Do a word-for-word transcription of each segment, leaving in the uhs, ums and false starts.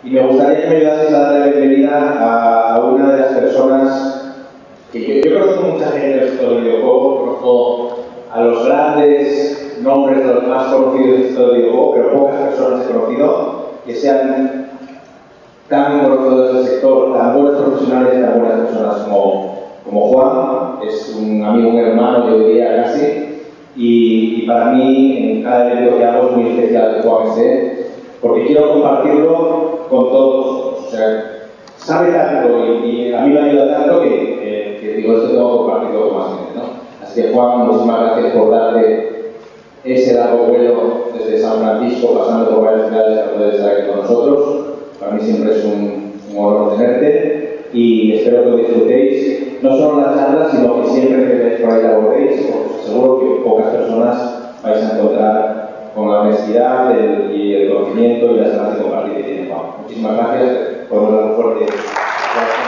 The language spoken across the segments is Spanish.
Y me gustaría que me ayudases a dar la bienvenida a, a una de las personas que yo, yo conozco mucha gente del sector del videojuego, conozco a los grandes nombres de los más conocidos del sector del videojuego, pero pocas personas he conocido que sean tan conocedores del sector, tan buenos profesionales, tan buenas personas como, como Juan. Es un amigo, un hermano, yo diría casi, y, y para mí en cada evento que hago es muy especial que Juan esté, porque quiero compartirlo con todos. O sea, sabe tanto y, y a mí me ayuda tanto que, que, que digo, esto tengo que compartirlo con más gente, ¿no? Así que Juan, muchísimas gracias por darte ese largo vuelo desde San Francisco, pasando por varias ciudades para poder estar aquí con nosotros. Para mí siempre es un, un honor tenerte y espero que lo disfrutéis, no solo la charla, sino que siempre que veáis por ahí la volvéis, porque seguro que pocas personas vais a encontrar con la honestidad el, y el conocimiento y las ganas de compartir que tiene Juan. Muchísimas gracias, podemos dar un fuerte aplauso.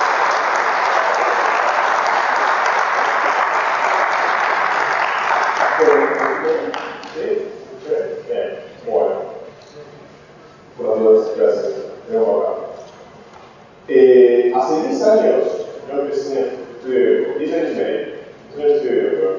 Buenas gracias. Eh, hace diez años yo empecé un estudio, diez años y medio, un estudio de videojuegos.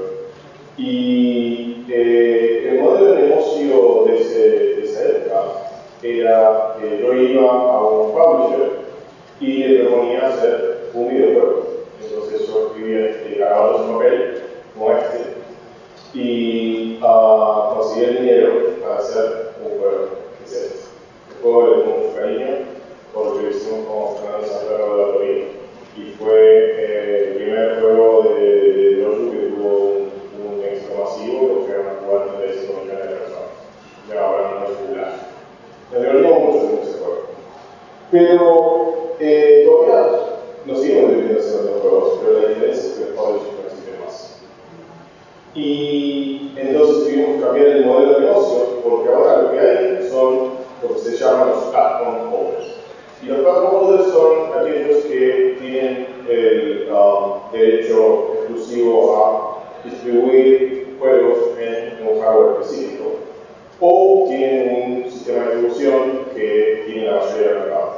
Y eh, el modelo de negocio de, ese, de esa época era que yo iba a un publisher y le proponía hacer un videojuego. Entonces yo escribía, grababa un papel como este y uh, conseguía el dinero para hacer un juego. Entonces, el juego le tuvo mucho cariño porque lo hicimos como Fernando Santiago de Auditorio y fue eh, el primer juego de, de Joju que tuvo un, un éxito masivo, lo que eran cuatro de cinco millones de personas. Ya ahora no es popular. Nos divertimos mucho en ese juego. Pero eh, todavía nos seguimos divirtiendo haciendo otros juegos, pero la diferencia es que los publishers no existen más. Y entonces tuvimos que cambiar el modelo de negocio porque ahora lo que hay son lo que se llaman los platform holders. Y los platform holders son aquellos que tienen el um, derecho exclusivo a distribuir juegos en un hardware específico o tienen un sistema de distribución que tiene la mayoría del mercado.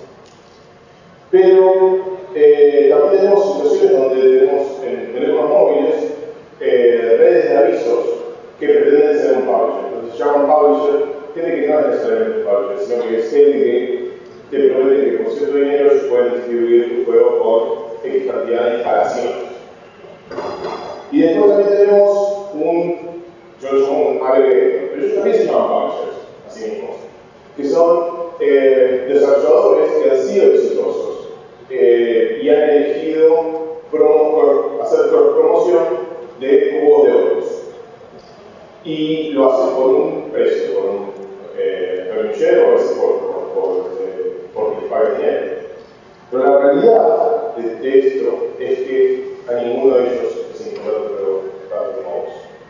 Pero eh, también tenemos situaciones donde tenemos en teléfonos móviles eh, redes de avisos que pretenden ser un publisher. Entonces se llama un publisher, tiene que no es necesariamente un publisher, sino que es gente que te promete que por cierto dinero se pueden distribuir tu juego por X cantidad de instalaciones. Y después también tenemos un, yo lo llamo un agregator, pero ellos también se llaman publishers, así mismos, que son eh, desarrolladores que han sido exitosos eh, y han elegido promo, hacer promoción de juegos de otros. Y lo hacen por un precio, por un eh, permillero, a veces por, por, por, eh, porque les paga dinero. Pero la realidad de, de esto es que a ninguno de ellos les importa el juego.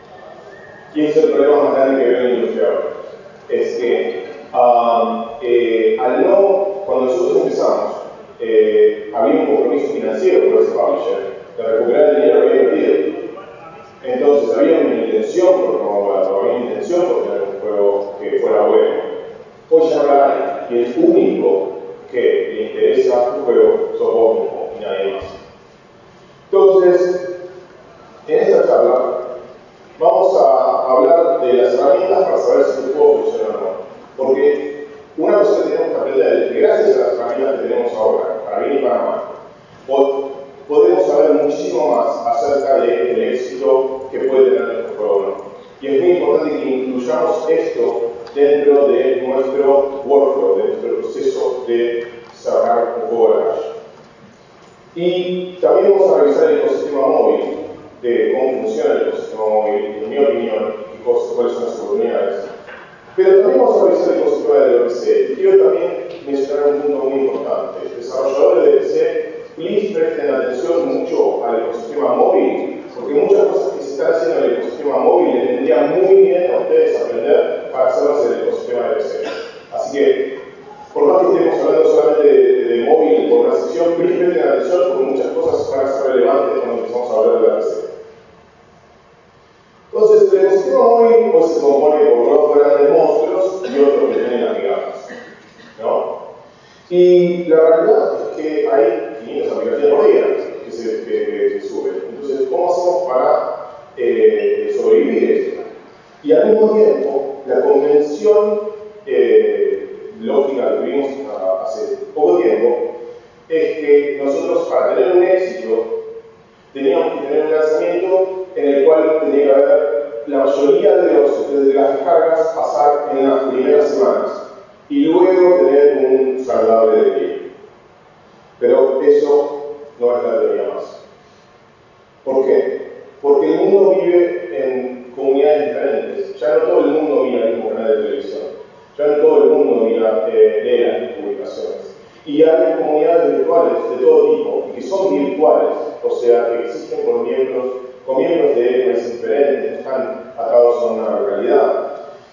Y ese es el problema más grande que veo en la industria ahora. Es que um, eh, al no, cuando nosotros empezamos, eh, había un compromiso financiero por ese publisher de recuperar el dinero que había invertido. Entonces había una intención por promoverlo, había una intención por tener un juego que fuera bueno. Hoy ya no la hay, y el único que le interesa un juego sos vos mismo y nadie más. Entonces, en esta charla vamos a hablar de las herramientas para saber si un juego funciona o no. Porque una cosa que tenemos que aprender es que gracias a las herramientas que tenemos ahora, para bien y para mal, podemos saber muchísimo más acerca del éxito que puede tener nuestro juego o no. Y es muy importante que incluyamos esto dentro de nuestro workflow, de nuestro proceso de sacar un juego de la calle. Y también vamos a revisar el ecosistema móvil, de cómo funciona el ecosistema móvil, en mi opinión, y cuáles son las oportunidades. Pero también vamos a revisar el ecosistema de P C. Y quiero también mencionar un punto muy importante. Desarrolladores de P C, please presten atención mucho al ecosistema móvil, porque muchas cosas que se están haciendo en el ecosistema móvil les vendría muy bien a ustedes aprender para hacerlas en el ecosistema de P C. Así que, por más que estemos hablando solamente de, de, de móvil por una sección, please presten atención porque muchas cosas van a ser relevantes cuando empezamos a hablar de la P C. Entonces, el ecosistema móvil pues, se compone por dos grandes monstruos y otros que tienen amigables, ¿no? Y la realidad es que hay quinientas aplicaciones por día que se que, que, que suben. Entonces, ¿cómo hacemos para eh, sobrevivir esto? Y al mismo tiempo, la convención eh, lógica que tuvimos hace poco tiempo es que nosotros, para tener un éxito, teníamos que tener un lanzamiento en el cual tenía que haber la mayoría de, los, de las descargas pasar en las primeras semanas y luego tener un saludable de cliente. Pero eso no es la teoría más. ¿Por qué? Porque el mundo vive en comunidades diferentes. Ya no todo el mundo mira el mismo canal de televisión. Ya no todo el mundo mira, eh, lee las mismas publicaciones. Y hay comunidades virtuales de todo tipo, y que son virtuales, o sea, que existen con miembros, con miembros de países diferentes, que están atados a una localidad.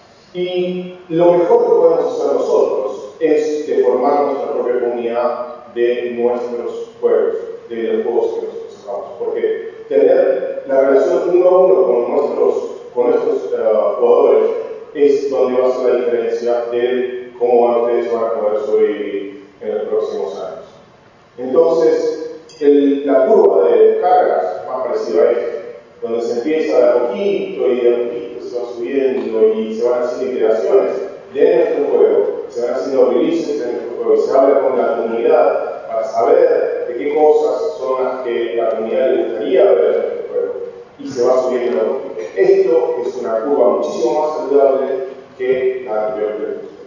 Y lo mejor que podemos hacer nosotros es de formar nuestra propia comunidad de nuestros juegos, de los juegos que nosotros sacamos. Porque tener la relación uno a uno con nuestros, con nuestros uh, jugadores es donde va a ser la diferencia de cómo ustedes van a poder sobrevivir en los próximos años. Entonces, el, la curva de descargas más parecida a esta, donde se empieza de a poquito y de a poquito se va subiendo y se van haciendo iteraciones de nuestro juego, se van haciendo releases de nuestro juego y se habla con la comunidad para saber de qué cosas son las que la comunidad le gustaría ver en nuestro juego y se va subiendo de a poquito. Esto es una curva muchísimo más saludable que la anterior que les mostré.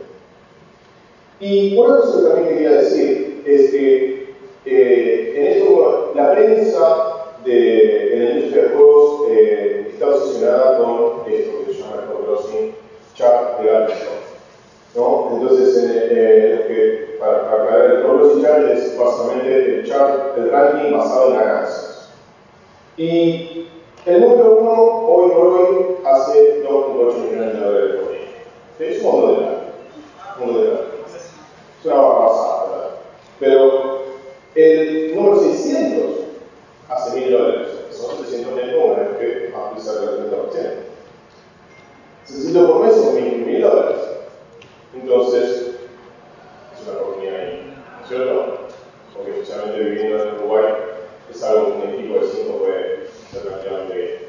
Y una cosa que también quería decir es que eh, en esto la prensa de, de la industria de juegos eh, está obsesionada con esto que se llama el crossing chart de Gamelab, ¿no? Entonces, eh, eh, que, para, para aclarar, el crossing chart es básicamente el chart, el ranking basado en ganancias. Y el número uno, hoy por hoy, hace dos punto ocho millones de dólares por día. Es un montón de plata. Un montón de plata. Es una barra basada, ¿verdad? Pero el número seiscientos hace mil dólares. Son trescientos mil dólares que va a empezar el treinta por ciento. seiscientos por mes son mil dólares. Entonces, es una oportunidad ahí, ¿no es cierto? Porque especialmente viviendo en Uruguay, es algo que un equipo de cinco puede ser relativamente bien.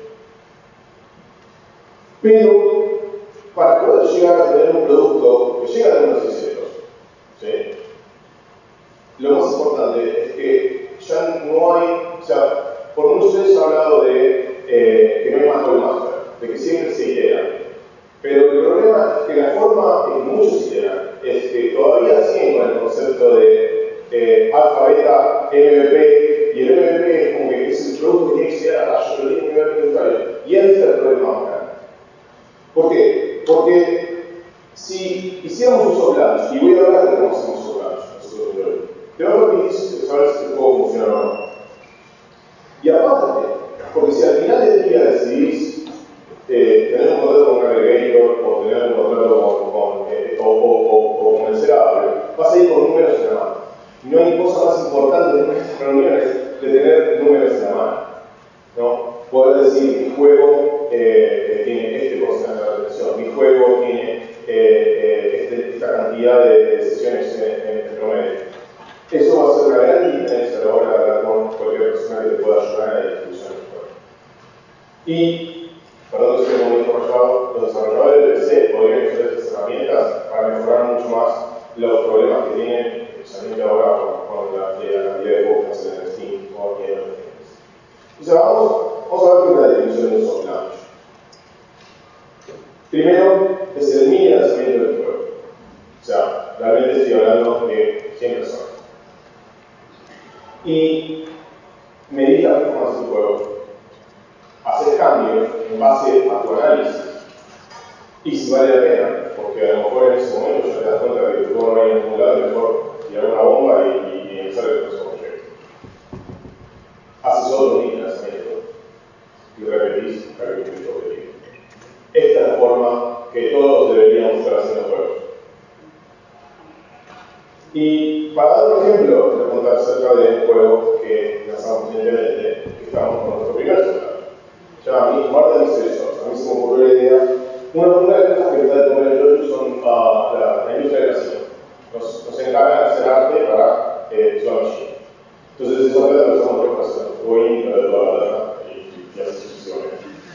Pero, para poder llegar a tener un producto que llega a los seiscientos, ¿sí? Lo más importante es que ya no hay, o sea, por muchos años se ha hablado de eh, que no hay más gold master, de que siempre se itera. Pero el problema es que la forma en que muchos iteran es que todavía siguen con el concepto de eh, alfa, beta, M V P, y el M V P es como que es el producto que tiene que ser a rayo, pero tiene que ver con usuario. Y ahí está el problema más grande. ¿Por qué? Porque si hiciéramos usos planos, y voy a hablar de cómo hacemos usos planos, nosotros te va a permitir saber si el juego funciona o no. Y aparte, porque si al final del día decidís eh, tener un contrato con un agregator o tener un contrato con, con, eh, o, o, o, o comercializar, vas a ir con números en la mano. No hay cosa más importante en estas reuniones de tener números en la mano, ¿no? Poder decir, mi juego eh, tiene este porcentaje de retención, mi juego tiene eh, eh, este, esta cantidad de sesiones en, en, en promedio. Eso va a ser una gran diferencia a la hora de hablar con cualquier persona que te pueda ayudar en la distribución del juego. Y, perdón que estoy muy desarrollado, los desarrolladores de P C podrían usar estas herramientas para mejorar mucho más los problemas que tienen, especialmente ahora con, con la, la cantidad de juegos que hacen en Steam o en otros tiempos. O sea, vamos, vamos a ver qué es la definición de esos planos. Primero, es el mini lanzamiento del juego. O sea, realmente estoy hablando de cien personas. Y medir la performance del juego, hacer cambios en base a tu análisis y si vale la pena, porque a lo mejor en ese momento ya te das cuenta de que tu juego no va a ir a ningún lado, mejor tirar una bomba y, y, y empezar el próximo proyecto. Haces otro mini lanzamiento y repetís para que tu objetivo. Esta es la forma que todos deberíamos estar haciendo juegos. Y para dar un ejemplo, les voy a contar acerca de un juego que lanzamos recientemente, que estamos con nuestro primer celular. Se llama Mi Guarda Misteriosos. A mí se me ocurrió la idea. Una, una de las cosas que me da de comer el Joju son uh, la, la industria del casino. nos, nos encargan de hacer arte para eh, Slot Machine. Entonces, esa plata la usamos para hacer Boeing, para toda la plata, y, y así sucesivamente.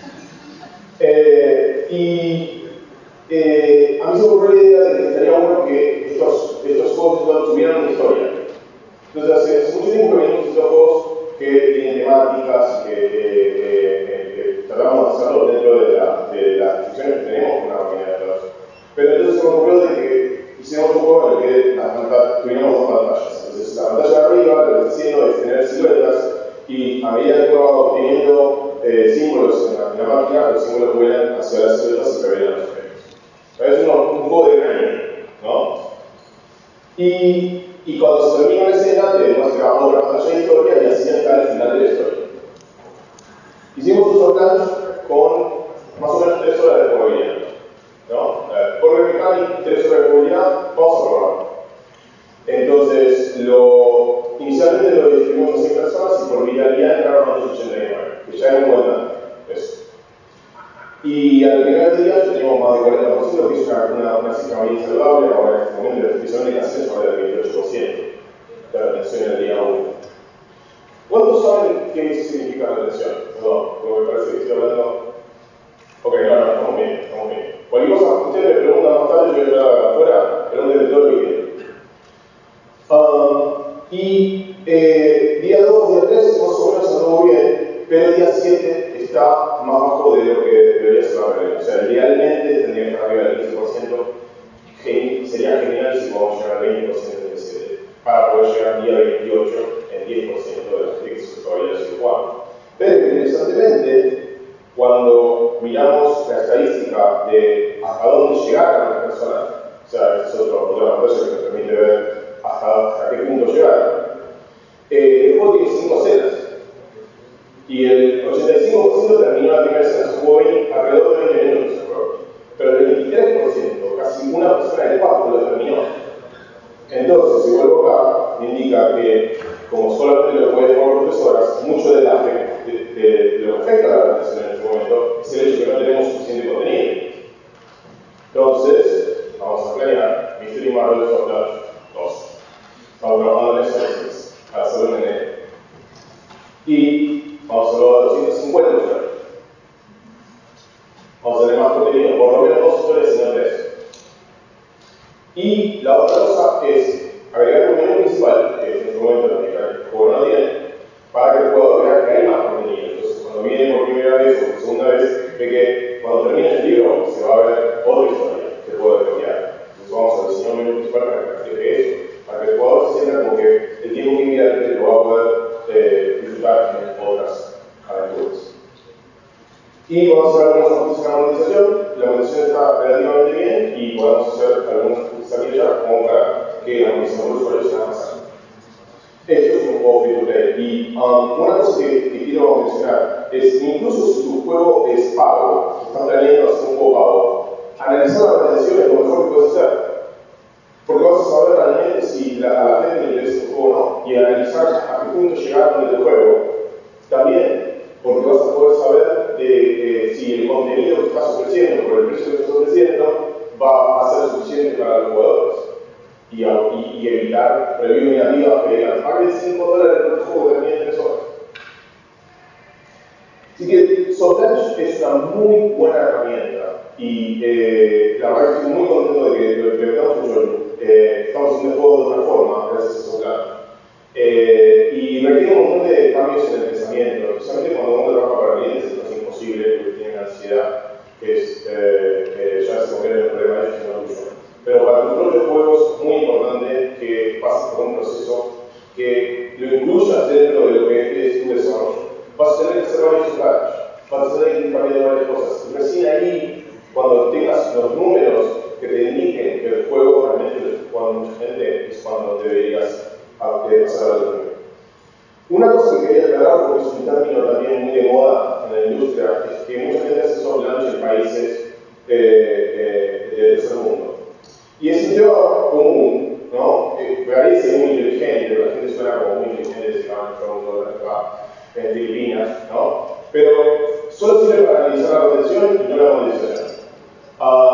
Eh, y eh, a mí se me ocurrió la idea de que estaría bueno que estos, estos juegos tuvieran una historia. Entonces, hace, hace mucho tiempo que venimos estos juegos que tienen temáticas, que, eh, eh, que tratamos de hacerlo dentro de, la, de las restricciones que tenemos con una máquina de datos. Pero entonces se me ocurrió de que hicimos un juego en el que la pantalla, tuviéramos dos pantallas. Entonces, la pantalla de arriba lo que está haciendo es tener siluetas y a medida que uno va obteniendo eh, símbolos en la, en la máquina, los símbolos vuelan hacia las siluetas y revelan los efectos. Es un, un juego de granito, ¿no? Y, y cuando se termina la escena, tenemos que grabar otra pantalla de historia y así hasta el final de la historia. Hicimos un plans con más o menos tres horas de jugabilidad, ¿no? Por el mecánico, tres horas de jugabilidad, vamos a probarlo. Entonces, lo, inicialmente lo distribuimos a cien personas y por viralidad entraron a doscientos ochenta y nueve, que ya era un buen dato. Eso. Y al final del día teníamos más de cuarenta por ciento, que es una, una, una cifra bien saludable. Ahora en este momento la definición de canciones sobre el veintiocho por ciento de la atención en el día uno. ¿Cuántos saben qué significa la atención? Perdón, porque me parece que estoy hablando. Ok, no, no, estamos bien, estamos bien. Cualquier cosa, ustedes me preguntan más tarde, yo voy a hablar afuera, pregúntenme todo lo que quieran. Um, y eh, día dos, día tres, más o menos anduvo bien, pero el día siete está más bajo de lo que debería ser la realidad. O sea, idealmente tendría que estar arriba del quince por ciento. Gen sería genial si podemos llegar al veinte por ciento del día siete, para poder llegar al día veintiocho en diez por ciento de las clics que todavía sigue jugando. Pero interesantemente, cuando miramos la estadística de hasta dónde llegaron las personas, o sea, esta es otro, otra pantalla que nos permite ver hasta, hasta qué punto llegaron, eh, el juego tiene cinco escenas. Y el ochenta y cinco por ciento terminó la primera escena, se jugó alrededor de veinte minutos el juego. Pero el veintitrés por ciento, casi una persona de cuatro, lo terminó. Entonces, si vuelvo acá, me indica que, como solamente lo puedes jugar por tres horas, mucho de, la, de, de, de lo que afecta a la atención en este momento es el hecho de que no tenemos suficiente contenido. Entonces, vamos a planear Mystery Marvel of Love dos. Estamos trabajando en eso para hacerlo en enero. Y vamos a hacerlo a doscientos cincuenta usuarios. Vamos a tener más contenido, por lo menos dos historias y no tres. Y la otra cosa es agregar un menú principal, que en este momento el juego no tiene, para que el jugador vea que hay más contenido. Entonces, cuando viene por primera vez o por segunda vez, ve que cuando termine el libro se va a ver otra historia que puede desbloquear. Entonces, vamos a diseñar un menú principal para que refleje eso, para que el jugador se sienta como que el tiempo que mira lo va a poder eh, disfrutar en otras aventuras. Y vamos a hacer algunos ajustes en la monetización. La monetización está relativamente bien y podemos hacer algunos ajustes aquí ya como para que la monetización de los usuarios sea más alta. Esto es un juego free to play. Y um, una cosa que, que quiero mencionar es que incluso si tu juego es pago, estás planeando hacer un juego pago, analizar la retención es lo mejor que puedes hacer. Porque vas a saber realmente si la, a la gente le interesa tu juego o no. Y analizar a qué punto llegaron del juego también. Porque vas a poder saber de, eh, si el contenido que estás ofreciendo por el precio que estás ofreciendo va a ser suficiente para los jugadores y, a, y, y evitar reviews negativas que digan pague cinco dólares por el juego que termine en tres horas. Así que Softdash es una muy buena herramienta y eh, la verdad que estoy muy contento de que lo implementamos en Joju. Eh, estamos haciendo el juego de otra forma gracias a Softdash. Eh, y requiere un montón de cambios en el pensamiento, especialmente cuando uno trabaja para clientes, esto es imposible porque tienen ansiedad, que es, eh, eh, ya se convierte en un problema de decisión tuyo. Pero para tus propios juegos es muy importante que pases por un proceso que lo incluyas dentro de lo que es tu desarrollo. Vas a tener que hacer varios cambios, vas a tener que ir cambiando varias cosas. Y recién ahí, cuando tengas los números que te indiquen que el juego realmente lo está jugando mucha gente, es cuando deberías de pasar al otro nivel. Una cosa que quería aclarar, porque es un término también muy de moda en la industria, es que mucha gente hace soft launch en países eh, eh, del tercer mundo. Y es un tema común, ¿no? Que parece muy inteligente, pero la gente suena como muy inteligente, se llaman acá en Filipinas, ¿no? Pero solo sirve para analizar la retención y no la monetización. Uh,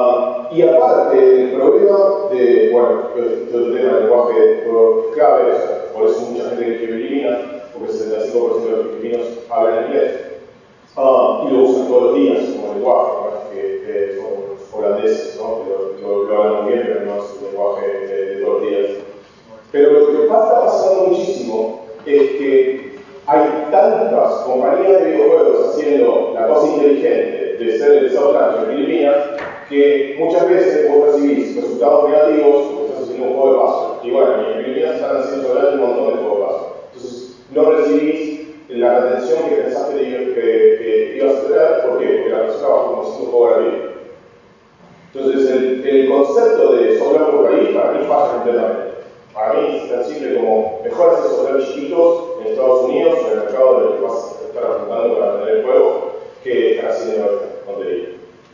y aparte, el problema de, bueno, este otro tema del lenguaje de juego es clave, por eso mucha gente que escribe Filipinas, porque el sesenta y cinco por ciento de los filipinos hablan inglés, uh, y lo usan todos los días como lenguaje, ¿no? que, que son los holandeses, ¿no? que lo, lo, lo hablan muy bien, pero no es un lenguaje de, de todos los días. Pero lo que está pasando muchísimo es que hay tantas compañías de videojuegos haciendo la cosa inteligente de ser el South Launch en Filipinas, que muchas veces vos recibís resultados negativos porque estás haciendo un juego de paso. Y bueno, en Filipinas están haciendo solamente un montón de juegos de paso. Entonces, no recibís la retención que pensaste que, que, que ibas a tener. ¿Por qué? Porque la persona va como haciendo un juego gratuito. Entonces, el, el concepto de software por país para mí falla completamente. Para mí es tan simple como mejor hacer software chiquitos en Estados Unidos, en el mercado del que vas a estar apuntando para tener el juego, que estar haciendo contenido.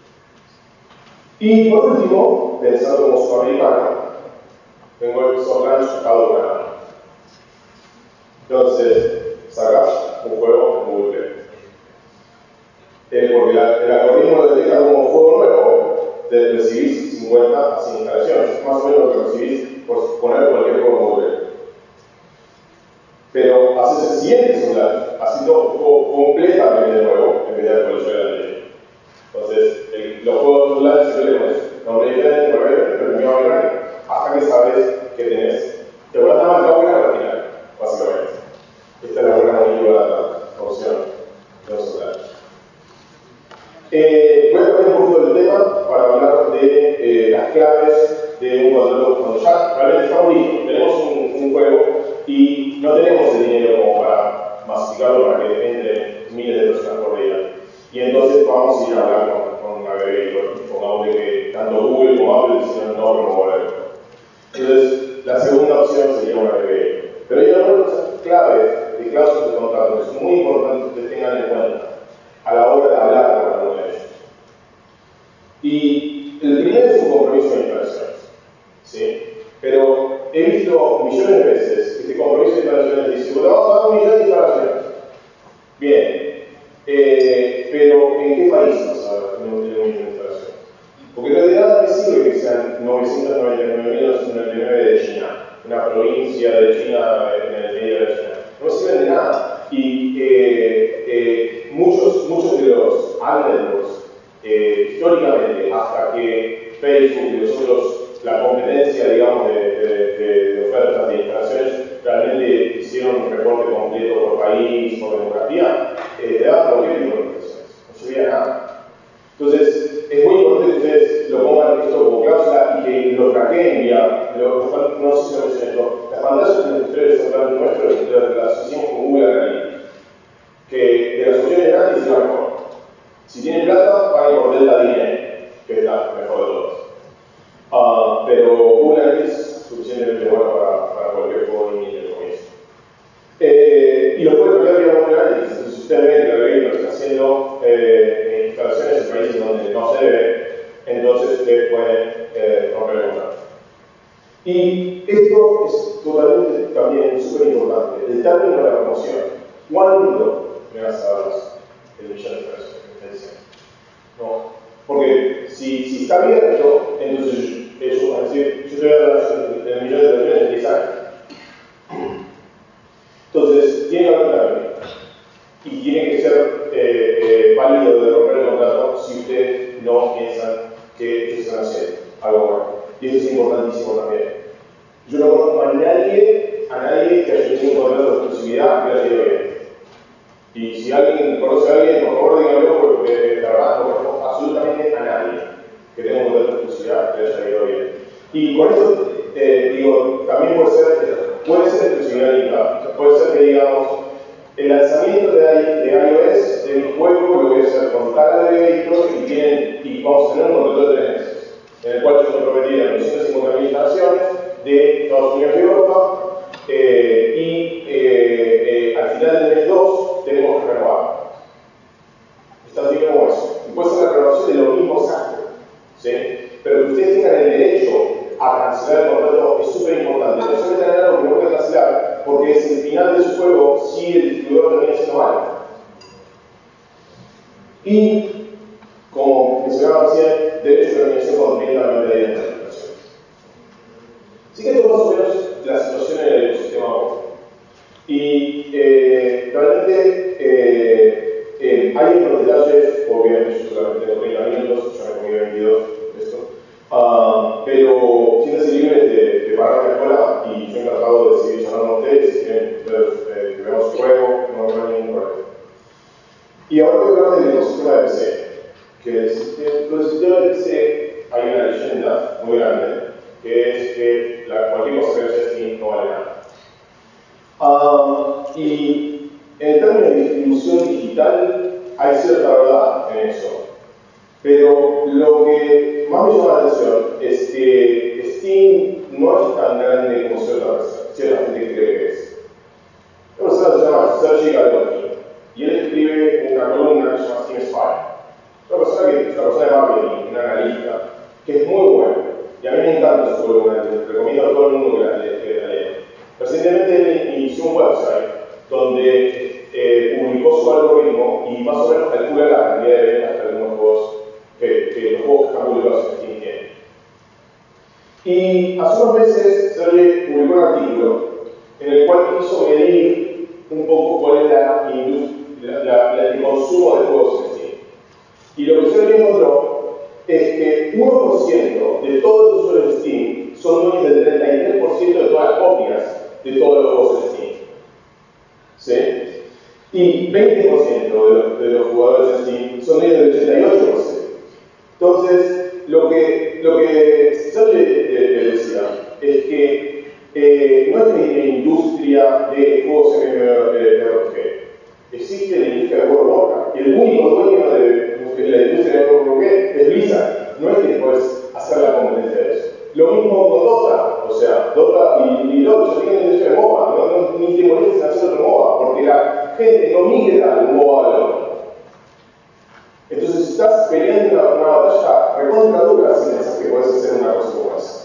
Y por último, pensando como sudamericano, tengo el soft launch sacado de Canadá. Entonces, sacas un juego en Google Play. Eh, porque la, el algoritmo lo detecta como juego nuevo, te recibís cincuenta a cien instalaciones, más o menos lo que recibís por poner cualquier juego en Google. Pero haces el siguiente soft launch, haciendo un juego completamente nuevo en vez de actualizar la ley. Entonces, el, los juegos soft launch siempre tenemos nombre diferente, pero el mismo online, hasta que sabes que tenés. Te vuelves a marcar una al final, básicamente. Esta es la buena muy buena opción de los soft launch. Eh, voy a poner un poquito del tema para hablar de eh, las claves de un contrato cuando ya realmente estamos listos. Tenemos un, un juego y no tenemos el dinero como para masificarlo para que entre miles de personas por día. Y entonces vamos a ir a hablar con, con Gamelab, pongamos que tanto Google como Apple decidieron no promoverlo. Entonces, la segunda opción sería una Gamelab. Pero hay algunas claves de cláusulas de contrato que son muy importantes que tengan en cuenta a la hora de hablar con alguno de ellos. Y el primero es un compromiso de instalaciones. ¿Sí? Pero he visto millones de veces que este compromiso de instalaciones dice, bueno, vamos a dar un millón de instalaciones. Bien, eh, pero ¿en qué país vas a dar un millón de instalaciones? Porque en realidad me sirve que sean novecientos noventa y nueve mil novecientos noventa y nueve de China, una provincia de China en el medio de China. No sirven de nada. Y eh, eh, muchos, muchos de los networks, eh, históricamente, hasta que Facebook y los otros, la competencia, digamos, de, de, de, de ofertas de instalaciones, realmente hicieron un reporte completo por país, por demografía, eh, te daban cualquier tipo de instalaciones, no servía nada. Entonces, es muy importante que ustedes lo pongan esto como cláusula y que lo traqueen ya, lo, no sé si lo mencioné esto, las pantallas de ustedes son nuestro, las asociamos con Google Analytics, que de las opciones de análisis es la mejor. Si tienen plata, paguen por Delta D N A, que es la mejor de todas. Uh, pero Google Analytics es suficientemente bueno para, para cualquier juego de inicio de comienzo. Eh, y lo puede cambiar vía Google Analytics. Entonces, si usted ve que el regalo está haciendo eh, instalaciones en países donde no se debe, entonces usted puede eh, romper el contrato. Y esto es totalmente también súper importante, el término de la promoción. ¿Cuándo me vas a dar el millón de pesos que me dicen? No. Porque si, si está abierto, entonces ellos van a decir, yo te voy a dar el millón de pesos en diez años. Entonces, tiene que haber un término. Y tiene que ser eh, eh, válido de romper el contrato si ustedes no piensan que ellos están haciendo algo bueno. Y eso es importantísimo también. Yo no conozco a nadie, a nadie que haya tenido un contrato de exclusividad que haya ido bien. Y si alguien conoce a alguien, por favor díganlo, porque la verdad no conozco absolutamente a nadie que tenga un contrato de exclusividad que haya ido bien. Y con esto, eh, digo, también puede ser, puede ser exclusividad limitada. Puede ser que digamos, el lanzamiento de, de iOS de mi juego lo voy a hacer con tal agregator y, tienen, y vamos a tener un contrato de tres meses, en el cual yo me prometí doscientas cincuenta mil instalaciones de Estados Unidos y Europa, eh, y eh, eh, al final del mes dos tenemos que renovar. Está así como eso. Y puede ser la renovación de lo mismo exacto, ¿sí? Pero que ustedes tengan el derecho a cancelar el contrato es súper importante. No se metan en algo que no pueden cancelar, porque es el final de su juego si el distribuidor termina siendo malo. Y, como mencionaba recién, derecho de terminación cuando tienen la obviamente yo solamente tengo treinta minutos, ya me comí veintidós de esto. Uh, pero siéntanse libres de, de parar la escuela y yo encantado de seguir charlando con ustedes si quieren eh, que veamos juego, no hay ningún problema. Y ahora voy a hablar del ecosistema de P C. Que el ecosistema de P C hay una leyenda muy grande, que es que la, cualquier cosa que no sea Steam no vale nada. Uh, y en términos de distribución digital hay cierta verdad en eso. Pero lo que más me llama la atención es que Steam no es tan grande como cierta, cierta gente cree que es. Una persona se llama Sergi Gamelab y él escribe una columna que se llama Steam Spy. Una persona que es una persona de marketing, una analista, que es muy buena. Y a mí me encanta su columna, les recomiendo a todo el mundo que la lea. Recientemente él inició un website donde eh, publicó su algoritmo y más o menos calcula la cantidad de ventas de algunos juegos que, que los juegos que están publicados en Steam tienen. Y hace unos meses Sergi publicó un artículo en el cual quiso medir un poco cuál es la, la, la, la, el consumo de juegos en Steam. Y lo que Sergi encontró es que uno por ciento de todos los usuarios de Steam son dueños del treinta y tres por ciento de todas las copias de todos los juegos en Steam. ¿Sí? Y veinte por ciento de los, de los jugadores de Steam son dueños del ochenta y ocho por ciento. Entonces, lo que, lo que Sergi le decía es que eh, no es que hay una industria de juegos M M O R P G. Existe la industria de World of Warcraft. Y el único dueño de, de la industria de World of Warcraft es Blizzard. No es que puedes hacer la competencia de eso. Lo mismo con Dota. O sea, Dota y, y LoL ya tienen la industria de MOBA. No, no, ni te molestes en hacer otro MOBA. Porque la gente no migra de un MOBA a LoL. Entonces, si estás peleando una, una batalla recontra dura, si piensas que puedes hacer una cosa como esa.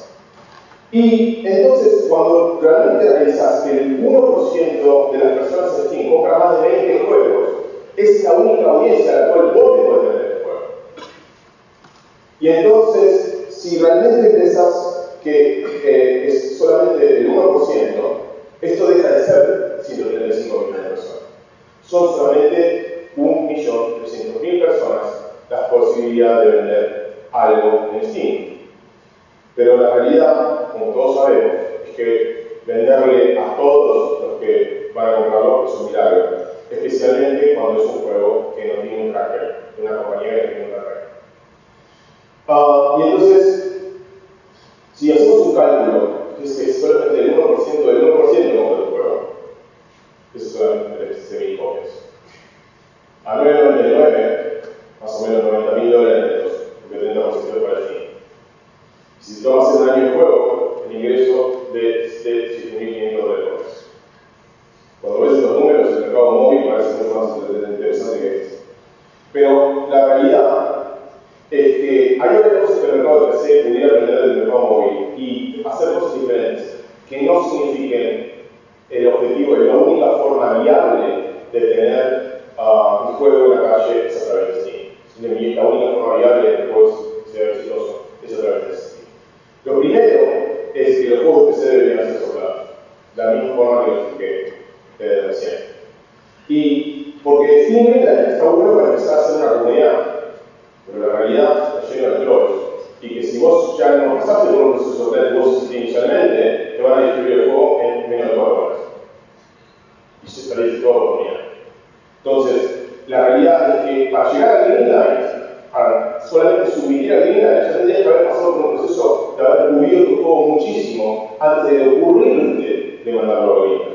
Y entonces, cuando realmente realizas que el uno por ciento de las personas en Steam compra más de veinte juegos, es la única audiencia a la cual vos te puedes vender el juego. Y entonces, si realmente pensás que eh, es solamente el uno por ciento, esto deja de ser ciento treinta y cinco millones de personas. Son solamente un millón trescientas mil personas las posibilidades de vender algo en Steam. Pero la realidad, como todos sabemos, es que venderle a todos los que van a comprarlo es un milagro. Especialmente cuando es un juego que no tiene un tracker, una compañía que no tiene un tracker. Uh, y entonces, si hacemos un cálculo, que es que solamente el uno por ciento del uno por ciento compra el juego, eso son trece mil copias. A nueve noventa y nueve, más o menos noventa mil dólares netos, porque treinta por ciento es para el fin. Si tomas hacer un año de juego, el ingreso de siete mil quinientos dólares. Cuando ves los números, el mercado móvil parece mucho más interesante que este. Pero la realidad es que hay otras cosas que el mercado de P C pudiera aprender del mercado móvil y hacer cosas diferentes que no signifiquen el objetivo de la única forma viable de tener uh, un juego en la calle es a través de Steam. La única forma viable de que el juego sea exitoso es a través de Steam. Lo primero es que los juegos de P C deberían ser soplados, de la misma forma que lo expliqué eh, recién. Y porque Steam está bueno para empezar a hacer una comunidad, pero la realidad está llena de trolls. Y que si vos ya no pasaste por un proceso de vos inicialmente, te van a distribuir el juego en menos de cuatro horas. Y se establece toda oportunidad. Entonces, la realidad es que para llegar al Greenlight, para solamente subir al Greenlight, ya tendrías que haber pasado por un proceso de haber pulido tu juego muchísimo antes de ocurrirte de mandarlo a Greenlight.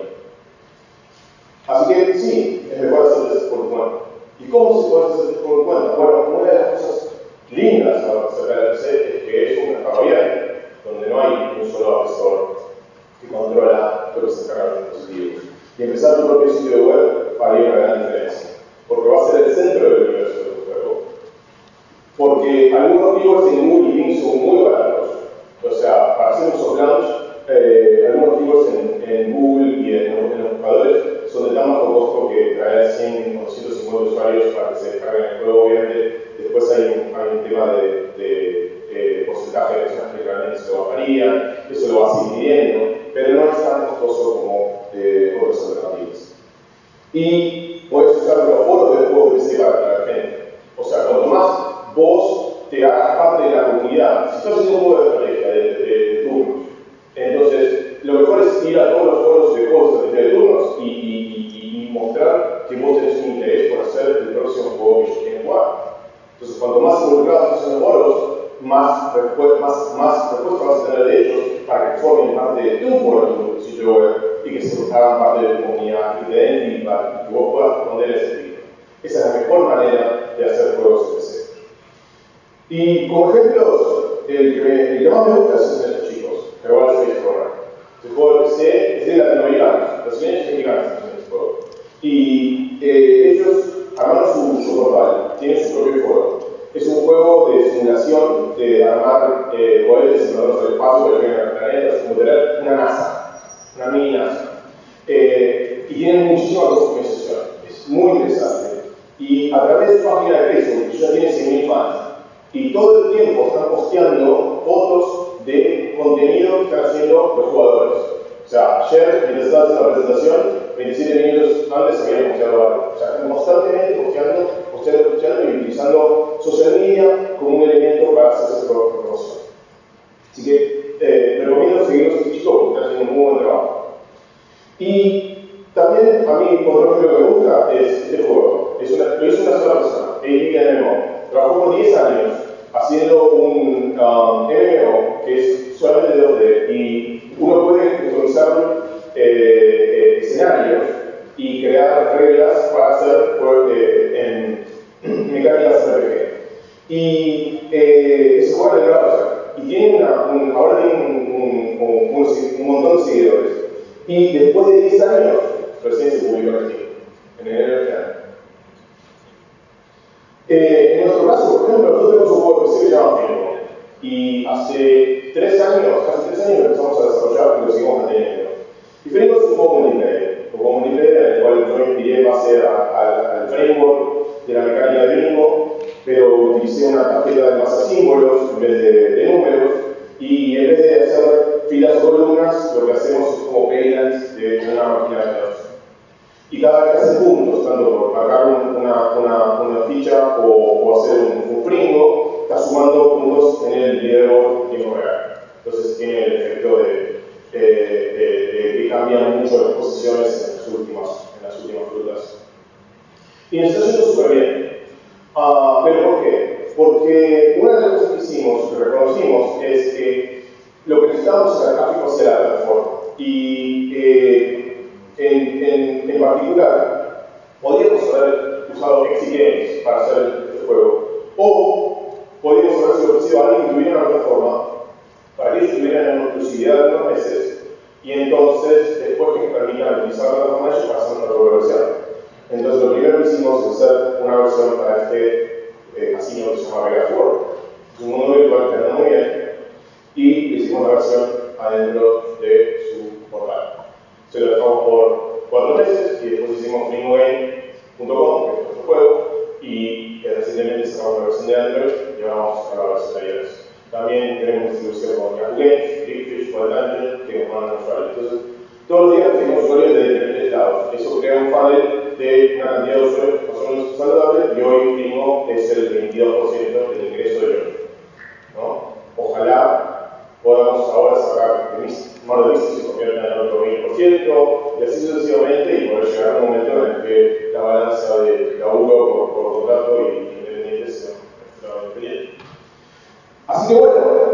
Así que sí, es mejor hacerlo por tu cuenta. ¿Y cómo se puede hacer por tu cuenta? Bueno, una de las cosas lindas acerca del P C es que es un mercado abierto, donde no hay un solo asesor que controla lo que se carga en los dispositivos. Y empezar tu propio sitio web haría una gran diferencia, porque va a ser el centro del universo de tu juego. Porque algunos keywords en Google y Bing son muy baratos. O sea, para hacer un soft launch, eh, algunos keywords en, en Google y en, en los buscadores son de tan bajo costo que traer cien o ciento cincuenta usuarios para que se descarguen el juego. Obviamente, después hay un, hay un tema de, de, de porcentaje de personas que realmente se lo bajarían, eso lo vas dividiendo, pero no es tan costoso como eh, otras alternativas. Y puedes usar los foros de juegos de P C para la gente. O sea, ir a todos los foros de juegos de turnos y, y, y, y mostrar que vos tenés un interés por hacer el próximo juego que ellos quieren jugar. Entonces, cuanto más involucrados en los foros, más, respu más, más respuesta vas a tener de ellos para que formen parte de tu foro, de tu sitio web, y que se hagan parte de tu comunidad, y que te den feedback, y que vos puedas responder ese feedback. Esa es la mejor manera de hacer juegos en P C. Y como ejemplos, el que, me, el que más me gusta es estos chicos, que igual es Space Program. Este juego de P C es de latinoamericanos, brasileños y mexicanos en este juego. Y eh, ellos armaron su, su portal, tienen su propio foro. Es un juego de simulación de armar eh, cohetes y mandarlos al espacio que vengan a los planetas, como tener una NASA, una mini NASA. Eh, y tienen muchísima customización, es muy interesante. Y a través de su página de Facebook, ya tiene cien mil fans, y todo el tiempo están posteando fotos de contenido que están haciendo los jugadores. O sea, ayer, mientras estaba haciendo la presentación, veintisiete minutos antes se habían posteado algo. O sea, están constantemente posteando, posteando, posteando y utilizando social media como un elemento para hacer esa promoción. Así que eh, recomiendo seguir a estos chicos porque están haciendo un muy buen trabajo. Y también a mí, otro ejemplo que me gusta es este juego. Es una, lo hizo una sola persona, I G D A M V D. Trabajó por diez años haciendo un um, M M O que es solamente dos D y uno puede customizar eh, eh, escenarios y crear reglas para hacer eh, en mecánicas R P G. Y eh, se juega en el browser y tiene una, un, ahora tiene un, un, un, un, un montón de seguidores. Y después de diez años, recién se publicó en Steam, en enero de este año. Eh, en nuestro caso, por ejemplo, nosotros tenemos un juego de P C que se llama Juego. Y hace tres años, casi tres años, empezamos a desarrollar y lo seguimos manteniendo. Y tenemos un juego multiplayer, un juego multiplayer en el cual yo me inspiré en base al framework de la mecánica de bingo, pero utilicé una tarjeta de masa símbolos en vez de, de números, y en vez de hacer filas o columnas, lo que hacemos es como paylines de una máquina de datos. Y cada vez que haces puntos, tanto por marcar una, una, una ficha o, o hacer un, un fringo, está sumando puntos en el leaderboard en tiempo real. Entonces tiene el efecto de, de, de, de que cambian mucho las posiciones en las últimas, en las últimas frutas. Y nos está yendo súper bien. Uh, ¿Pero por qué? Porque una de las cosas que hicimos, que reconocimos, es que lo que necesitábamos era tráfico hacia la plataforma. Y eh, En, en, en particular, podríamos haber usado X Games para hacer este juego, o podríamos haber sido ofrecido a alguien que tuviera una plataforma para que ellos tuvieran una exclusividad de unos meses y entonces después que permitan utilizar la plataforma de ellos para hacer una nueva versión. Entonces, lo primero que hicimos es hacer una versión para este eh, casino que se llama Gamelab. Es un mundo virtual que anda muy bien y hicimos la versión adentro de su portal. Se lo dejamos por cuatro meses y después hicimos bingo game punto com, que es nuestro juego, y recientemente sacamos la versión de Android y ahora vamos a sacar la versión de iOS. También tenemos distribución con Yahoo Games, Big Fish, Montevideo, que nos mandan usuarios. Entonces, todos los días tenemos usuarios de diferentes lados. Eso crea un funnel de una cantidad de usuarios más o menos saludable y hoy bingo es el veintidós por ciento del ingreso de Joju, ¿no? Ojalá podamos ahora sacar de mis más de vistas se convierta en otro veinte por ciento y así sucesivamente y poder llegar a un momento en el que la balanza de laburo por, por contrato y independientes sea extremadamente bien. Así que bueno,